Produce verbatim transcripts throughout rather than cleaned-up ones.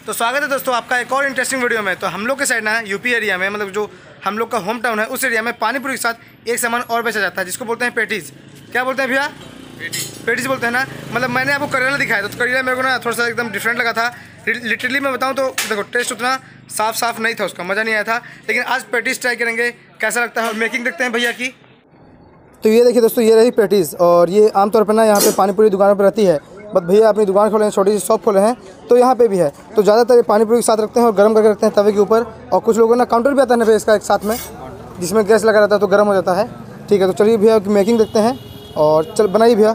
तो स्वागत है दोस्तों आपका एक और इंटरेस्टिंग वीडियो में। तो हम लोग के साइड ना यूपी एरिया में, मतलब जो हम लोग का होम टाउन है, उस एरिया में पानीपुरी के साथ एक सामान और बेचा जाता है जिसको बोलते हैं पेटीज। क्या बोलते हैं भैया? पेटीज बोलते हैं ना। मतलब मैंने आपको करेला दिखाया था, तो करेला मेरे को ना थोड़ा सा एकदम डिफरेंट लगा था। लिटरली मैं बताऊँ तो देखो, टेस्ट उतना साफ साफ नहीं था, उसका मज़ा नहीं आया था। लेकिन आज पेटीज ट्राई करेंगे कैसा लगता है और मेकिंग देखते हैं भैया की। तो ये देखिए दोस्तों, ये रही पेटीज़, और ये आमतौर पर ना यहाँ पे पानीपुरी दुकानों पर रहती है। बट भैया अपनी दुकान खोले हैं, छोटी सी शॉप खोले हैं, तो यहाँ पे भी है। तो ज़्यादातर ये पानीपुरी के साथ रखते हैं और गर्म करके रखते हैं तवे के ऊपर। और कुछ लोगों ना काउंटर भी आता है ना भैया इसका एक साथ में, जिसमें गैस लगा रहता है तो गर्म हो जाता है। ठीक है, तो चलिए भैया की मेकिंग देखते हैं और चल बनाइए भैया।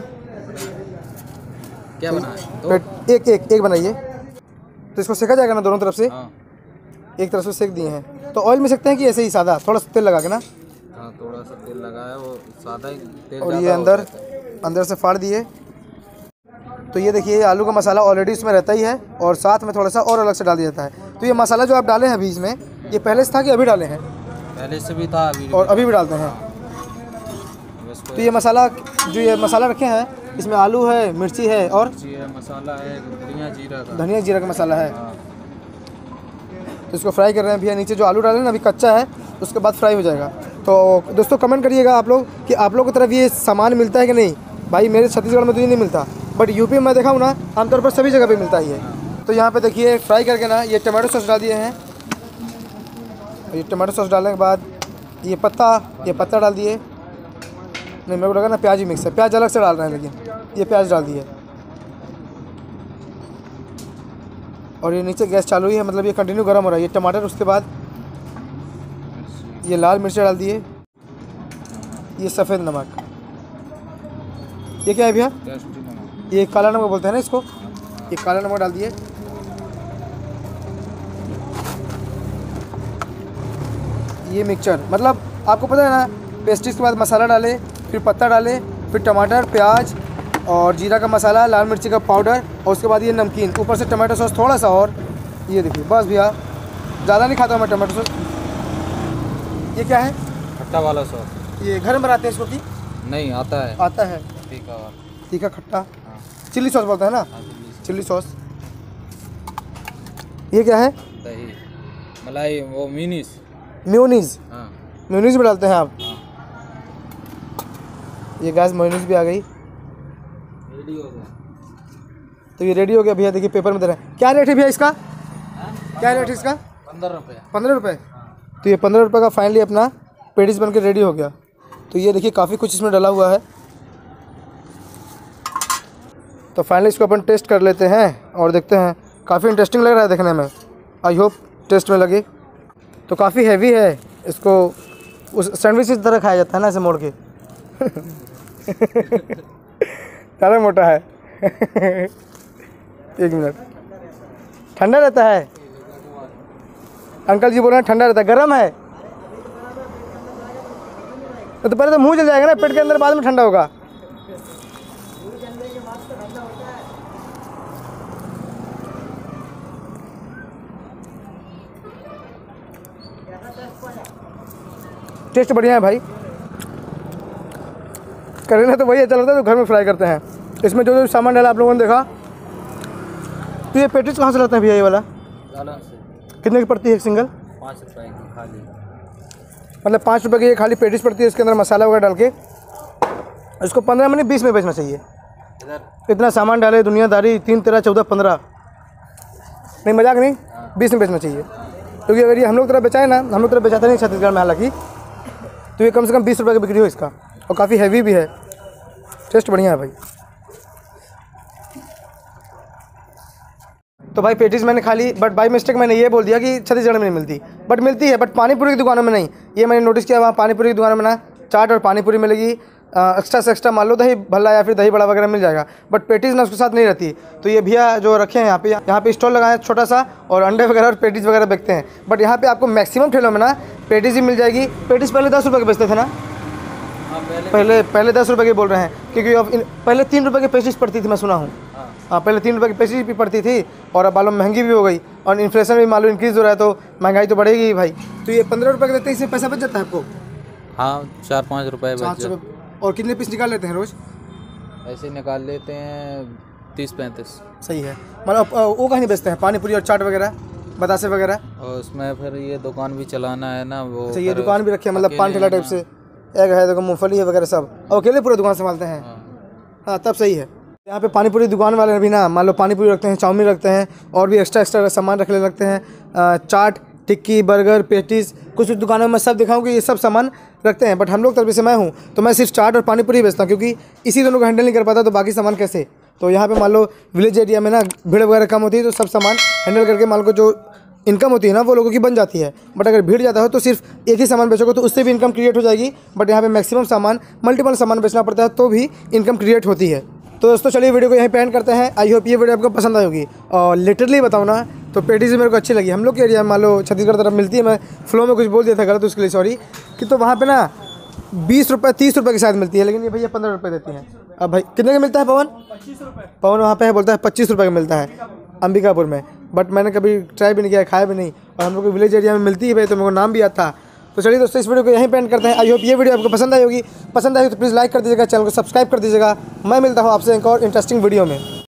क्या बनाए? एक एक एक बनाइए। तो इसको सेका जाएगा ना दोनों तरफ से? हाँ। एक तरफ से सेक दिए हैं। तो ऑयल में सेकते हैं कि ऐसे ही सादा, थोड़ा सा तेल लगा के ना? हाँ, थोड़ा सा तेल लगाया, वो सादा ही तेल। और ये अंदर अंदर से फाड़ दिए। तो ये देखिए, आलू का मसाला ऑलरेडी इसमें रहता ही है और साथ में थोड़ा सा और अलग से डाल दिया जाता है। तो ये मसाला जो आप डाले हैं अभी इसमें, ये पहले से था कि अभी डाले हैं? पहले से भी था, अभी और अभी भी डालते हैं। तो ये मसाला जो ये मसाला रखे हैं, इसमें आलू है, मिर्ची है और है, मसाला है, धनिया जीरा का धनिया जीरा का मसाला है। तो इसको फ्राई कर रहे हैं भैया। नीचे जो आलू डाले ना अभी कच्चा है, उसके बाद फ्राई हो जाएगा। तो दोस्तों कमेंट करिएगा आप लोग कि आप लोगों की तरफ ये सामान मिलता है कि नहीं। भाई मेरे छत्तीसगढ़ में तो ये नहीं मिलता, बट यूपी में मैं देखा हूँ ना, आमतौर पर सभी जगह पे मिलता ही है। तो यहाँ पे देखिए फ्राई करके ना ये टमाटो सॉस डाल दिए हैं। ये टमाटो सॉस डालने के बाद ये पत्ता ये पत्ता डाल दिए। नहीं, मेरे को लगा ना प्याज ही मिक्स है, प्याज अलग से डाल रहे हैं, लेकिन ये प्याज डाल दिए। और ये नीचे गैस चालू ही है, मतलब ये कंटिन्यू गर्म हो रहा है। ये टमाटर, उसके बाद ये लाल मिर्च डाल दिए। ये सफ़ेद नमक, ये क्या है भैया? ये काला नमक बोलते हैं ना इसको। ये काला नमक डाल दिए। ये मिक्सचर, मतलब आपको पता है ना, पेस्ट्रीज के बाद मसाला डाले, फिर पत्ता डाले, फिर टमाटर, प्याज और जीरा का मसाला, लाल मिर्ची का पाउडर, और उसके बाद ये नमकीन, ऊपर से टमाटो सॉस थोड़ा सा। और ये देखिए, बस भैया, ज़्यादा नहीं खाता हूँ मैं टमाटो सॉस। ये क्या है? खट्टा वाला सॉस। ये घर में बनाते हैं इसको कि नहीं? आता है, आता है तीखा वाला, तीखा खट्टा। हाँ। चिल्ली सॉस बोलते हैं ना? हाँ, चिल्ली सॉस। ये क्या है? दही, मलाई, वो मिनीस, मेयोनीज। हाँ। मेयोनीज में डालते हैं आप? हाँ। ये गैस मेयोनीज भी आ गई। रेडी हो गया। तो ये रेडी हो गया भैया। देखिए पेपर में दे रहे हैं। क्या रेट है भैया इसका? क्या रेट है इसका? पंद्रह रुपये। पंद्रह रुपये। तो ये पंद्रह रुपये का फाइनली अपना पेटीज बन के रेडी हो गया। तो ये देखिए काफ़ी कुछ इसमें डला हुआ है। तो फाइनली इसको अपन टेस्ट कर लेते हैं और देखते हैं। काफ़ी इंटरेस्टिंग लग रहा है देखने में। आई होप टेस्ट में लगे। तो काफ़ी हैवी है, इसको उस सैंडविच की तरह खाया जाता है ना, ऐसे मोड़ के। ज़्यादा मोटा है। एक मिनट, ठंडा रहता है? अंकल जी बोल रहे हैं ठंडा रहता है। गर्म है तो पहले तो मुंह जल जाएगा ना, पेट के अंदर, बाद में ठंडा होगा। टेस्ट बढ़िया है भाई। करेला तो वही अच्छा लगता है जो घर में फ्राई करते हैं। इसमें जो जो सामान डाला आप लोगों ने देखा। तो ये पेटीज कहाँ से लाते हैं भैया ये वाला? से। कितने की पड़ती है एक सिंगल? पाँच रुपये की खाली। मतलब पाँच रुपये की ये खाली पेटीज पड़ती है। इसके अंदर मसाला वगैरह डाल के इसको पंद्रह मिनट बीस में बेचना चाहिए। इतना सामान डाले, दुनियादारी, तीन तेरह चौदह पंद्रह, नहीं मजाक नहीं, बीस में बेचना चाहिए। क्योंकि अगर ये हम लोग तरफ बेचाए ना, हम लोग तरफ बेचाते नहीं छत्तीसगढ़ में हालांकि, तो ये कम से कम बीस रुपये की बिक्री हो इसका। और काफ़ी हैवी भी है। टेस्ट बढ़िया है भाई। तो भाई पेटीज मैंने खा ली, बट बाई मिस्टेक मैंने ये बोल दिया कि छत्तीसगढ़ में नहीं मिलती। बट मिलती है, बट पानीपुरी की दुकानों में नहीं। ये मैंने नोटिस किया, वहाँ पानीपुरी की दुकानों में ना चाट और पानीपुरी मिलेगी। एक्स्ट्रा से एक्स्ट्रा मान लो दही भल्ला या फिर दही बड़ा वगैरह मिल जाएगा, बट पेटीज ना उसके साथ नहीं रहती। तो ये भैया जो रखे हैं यहाँ पे, यहाँ पे स्टॉल लगाए हैं छोटा सा, और अंडे वगैरह और पेटीज वगैरह बेचते हैं। बट यहाँ पे आपको मैक्सिमम ठेलों में ना पेटीज ही मिल जाएगी। पेटीज पहले दस रुपये के बेचते थे ना? पहले पहले पहले दस रुपये की बोल रहे हैं, क्योंकि अब पहले तीन रुपये की पेटीज पड़ती थी, मैं सुना हूँ। हाँ, पहले तीन रुपये की पेटीज भी पड़ती थी, और अब मालूम महंगी भी हो गई, और इन्फ्लेशन भी मालूम इंक्रीज़ हो रहा है, तो महंगाई तो बढ़ेगी भाई। तो ये पंद्रह रुपये के देते हैं, इससे पैसा बच जाता है आपको? हाँ, चार पाँच रुपये। और कितने पीस निकाल लेते हैं रोज़? ऐसे निकाल लेते हैं तीस पैंतीस। सही है। मतलब अ, वो कहीं बेचते हैं पानी पूरी और चाट वगैरह, बतासे वगैरह? और उसमें फिर ये दुकान भी चलाना है ना वो। अच्छा, ये फिर दुकान भी रखी है, मतलब अकेले पान ठेला है टाइप ना। से एक है, देखो मूंगफली है वगैरह सब, और अकेले पूरी दुकान संभालते हैं? हाँ। हाँ, तब सही है। यहाँ पे पानी पूरी दुकान वाले भी ना, मान लो पानी पूरी रखते हैं, चाउमीन रखते हैं, और भी एक्स्ट्रा एक्स्ट्रा सामान रखने लगते हैं, अ, चाट, टिक्की, बर्गर, पेटीज, कुछ कुछ दुकानों में सब दिखाऊँ कि ये सब सामान रखते हैं। बट हम लोग तरफ से मैं हूँ तो मैं सिर्फ चाट और पानी पूरी बेचता हूँ, क्योंकि इसी दोनों को हैंडल नहीं कर पाता तो बाकी सामान कैसे। तो यहाँ पे मान लो विलेज एरिया में ना भीड़ वगैरह कम होती है, तो सब सामान हैंडल करके मान लो जो इनकम होती है ना वो लोगों की बन जाती है। बट अगर भीड़ ज़्यादा हो तो सिर्फ एक ही सामान बेचोगे तो उससे भी इनकम क्रिएट हो जाएगी। बट यहाँ पे मैक्सिमम सामान, मल्टीपल सामान बेचना पड़ता है तो भी इनकम क्रिएट होती है। तो दोस्तों चलिए वीडियो को यहीं पे एंड करते हैं। आई होप ये वीडियो आपको पसंद आई होगी। और लिटरली बताऊँ ना तो पेटीज मेरे को अच्छी लगी। हम लोग के एरिया में मान लो छत्तीसगढ़ तरफ मिलती है, मैं फ्लो में कुछ बोल दिया था गलत, उसके लिए सॉरी। कि तो वहाँ पे ना बीस रुपये तीस रुपये की शायद मिलती है, लेकिन ये भैया पंद्रह रुपये देती हैं। अब भाई कितने का मिलता है पवन? पच्चीस रुपये। पवन वहाँ पे है, बोलता है पच्चीस रुपये का मिलता है अंबिकापुर में। बट मैंने कभी ट्राई भी नहीं किया, खाया भी नहीं, और हम लोग को विलेज एरिया में मिलती है भाई, तो मेरे को नाम भी याद था। तो चलिए दोस्तों इस वीडियो को यहीं पे एंड करते हैं। आई होप ये वीडियो आपको पसंद आई होगी। पसंद आई हो तो प्लीज़ लाइक कर दीजिएगा, चैनल को सब्सक्राइब कर दीजिएगा। मैं मिलता हूँ आपसे एक और इंटरेस्टिंग वीडियो में।